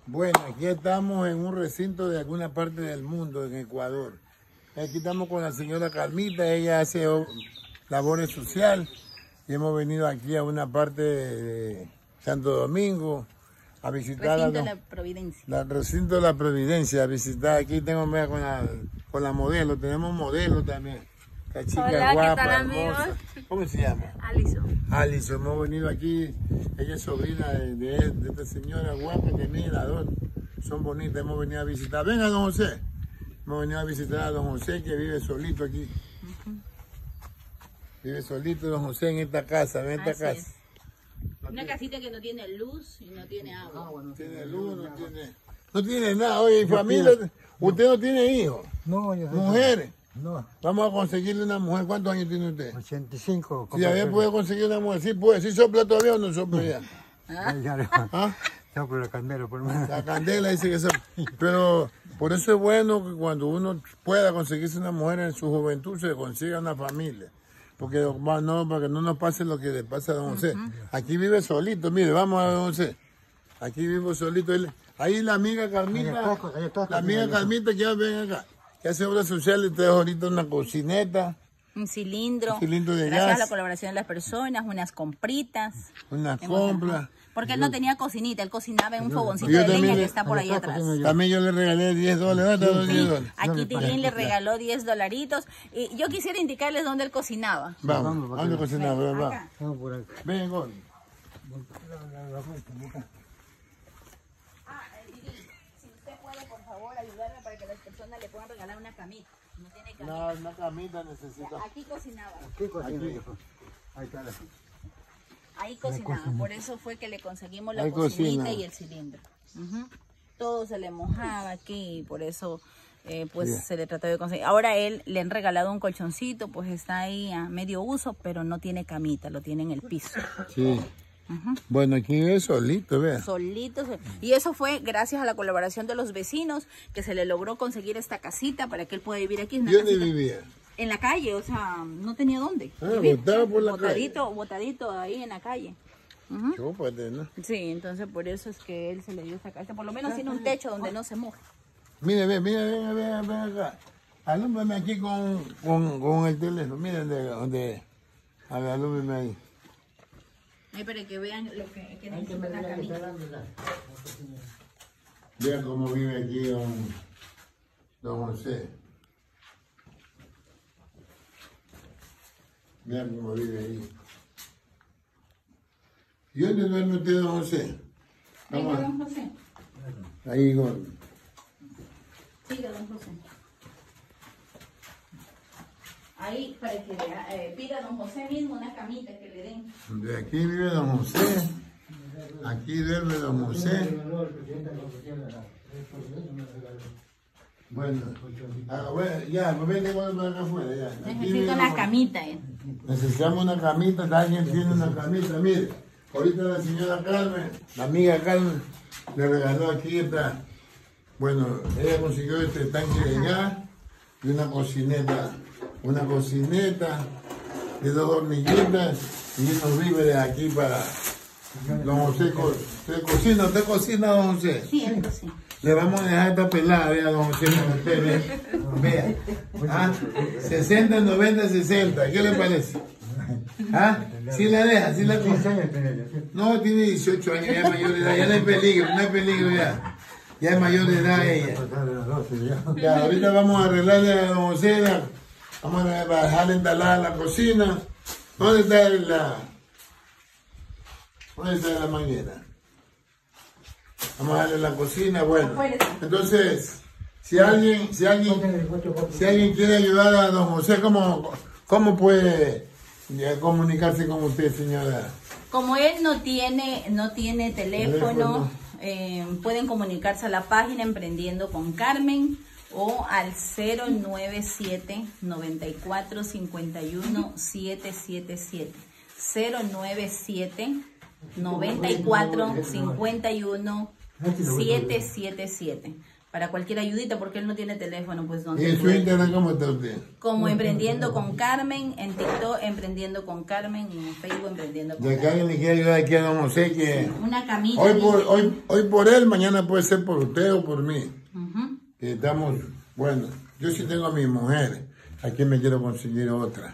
Bueno, aquí estamos en un recinto de alguna parte del mundo, en Ecuador. Aquí estamos con la señora Carmita, ella hace labores sociales y hemos venido aquí a una parte de Santo Domingo a visitar Recinto de la Providencia. Recinto de la Providencia, a visitar. Aquí tengo con la modelo, tenemos modelo también. La chica Hola, guapa, ¿qué tal, hermosa. amigos? ¿Cómo se llama? Alison. Alison, hemos venido aquí, ella es sobrina de esta señora guapa que mira, las dos son bonitas, hemos venido a visitar. Venga, don José, hemos venido a visitar a don José que vive solito aquí. Vive solito don José en esta casa, en esta Así casa. es. Una casita que no tiene luz y no tiene agua. No tiene luz, no tiene nada. Oye, familia, usted no tiene hijos, No, yo mujeres. no. Vamos a conseguirle una mujer. ¿Cuántos años tiene usted? 85. Si había puede conseguir una mujer, sí puede. ¿Sí sopla todavía o no sopla ya? ¿Ah? No, pero la candela, por lo menos. La candela dice que sopla. Pero por eso es bueno que cuando uno pueda conseguirse una mujer en su juventud se consiga una familia. Porque no, para que no nos pase lo que le pasa a don José. Aquí vive solito, mire, vamos a ver don José. Aquí vivo solito. Ahí la amiga Carmita, la amiga Carmita que ven acá, que hace obras sociales, trae ahorita una cocineta. Un cilindro. De gracias gas. a la colaboración de las personas, unas compritas. Una compra. Porque él no tenía cocinita, él cocinaba en un fogoncito Yo de leña también que está por ahí atrás. También yo le regalé $10, ¿no? $10. Aquí Tilín le regaló $10. Y yo quisiera indicarles dónde él cocinaba. Vamos, ¿dónde cocinamos? Vamos. Acá. Vamos por acá. Ven, Gol. Si usted puede, por favor, ayudarme para que las personas le puedan regalar una camita. No tiene camita. No, una camita necesita. Aquí cocinaba. ¿Qué cocina, hijo? Ahí está la... Ahí cocinaba. Por eso fue que le conseguimos la Ahí cocinita cocina. y el cilindro. Todo se le mojaba aquí y por eso pues se le trató de conseguir. Ahora él le han regalado un colchoncito, pues está ahí a medio uso, pero no tiene camita, lo tiene en el piso. Sí. Bueno, aquí es solito, vea. Solito. Y eso fue gracias a la colaboración de los vecinos que se le logró conseguir esta casita para que él pueda vivir aquí. Es una ¿Y dónde casita vivía? en la calle, o sea, no tenía dónde. Ah, vivir. botado por la Botadito ahí en la calle. Chúpate, ¿no? Sí, entonces por eso es que él se le dio esta casa. Por lo menos tiene un techo donde no se moja. Mire, ven acá. Alúmbrame aquí con el teléfono. Miren donde. A ver, alúmbrame ahí. Ahí para que vean lo que necesita la camita. Vean cómo vive aquí don José. Vean cómo vive ahí. ¿Y dónde duerme usted, don José? Venga, Vamos. don José. Ahí, Gol. Siga, don José. Ahí para que pida a don José mismo una camita que le den. De aquí vive don José. Aquí duerme don José. Bueno, ya, pues vente para acá afuera, ya. Aquí vive Necesito una don- camita. Necesitamos una camita, alguien tiene una camita, mire. Ahorita la señora Carmen, la amiga Carmen, le regaló aquí esta. Bueno, ella consiguió este tanque de gas y una cocineta de 2 hormiguitas y unos víveres aquí para don José. ¿Usted cocina, don José? Sí, él cocina. Le vamos a dejar esta pelada, vea, don José, con usted, vea. Ah, 60, 90, 60, ¿qué le parece? ¿Ah? ¿Sí la deja? ¿Sí la cosa? No, tiene 18 años, ya es mayor de edad, ya no hay peligro ya. Ya es mayor de edad ella. Ya, ahorita vamos a arreglarle a don José, vamos a dejarle instalada la cocina. ¿Dónde está la manguera? Vamos a darle la cocina, bueno. Entonces, si alguien quiere ayudar a don José, ¿cómo puede comunicarse con usted, señora? Como él no tiene teléfono, pueden comunicarse a la página Emprendiendo con Carmen o al 097 94 51 777. 097 94 51 777 para cualquier ayudita, porque él no tiene teléfono, pues ¿Y donde en su puede. Instagram cómo está usted? Como Emprendiendo con Carmen, en TikTok Emprendiendo con Carmen y en Facebook Emprendiendo con De que Carmen. alguien le quiere ayudar aquí a don José, que Una camita. hoy por él, mañana puede ser por usted o por mí. Ujú. Que estamos, bueno, yo sí tengo a mi mujer, aquí me quiero conseguir otra.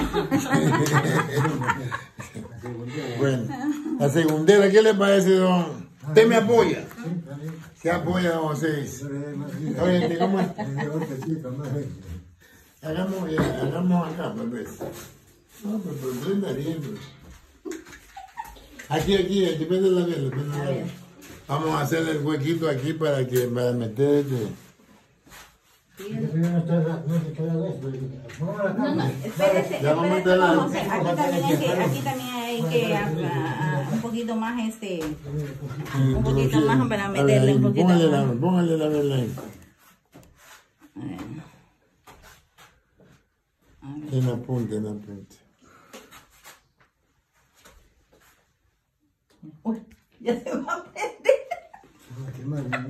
Bueno, la segundera, ¿qué le parece, don? ¿Usted me apoya? ¿Se apoya, don José? Oye, ¿cómo es? Hagamos acá, pues. No, pero prenda bien. Aquí, prende la vela, prende la vela. Vamos a hacer el huequito aquí para meter No, espérese, Ya vamos a espérese, meterla. José. Aquí también hay que un poquito más un poquito más para meterle un poquito más. Póngale la vela ahí. En la punta. Uy, ya se va a prender.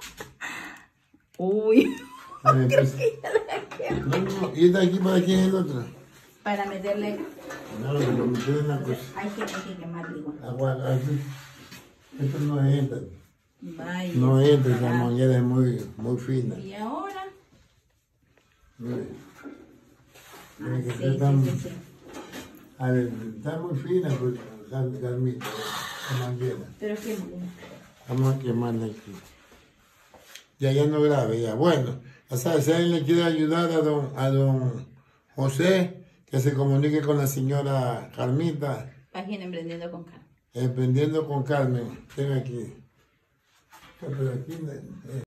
Uy, A ver, pues. No, y de aquí para aquí es el otro. para meterle, No, pero meter una cosa. hay que quemarle igual. Agua, aquí. Esto no entra. Vaya. No entra, esa manguera es muy fina. Y ahora, Mire. ah, Que sí, está sí. A ver, está muy fina, pues, Carmita, la manguera. Pero qué bien. Vamos a quemarla aquí. Ya no grave, ya. Bueno, ya sabes, si alguien le quiere ayudar a don José, que se comunique con la señora Carmita, Página Emprendiendo con Carmen. Emprendiendo con Carmen. Tenga aquí. Pero aquí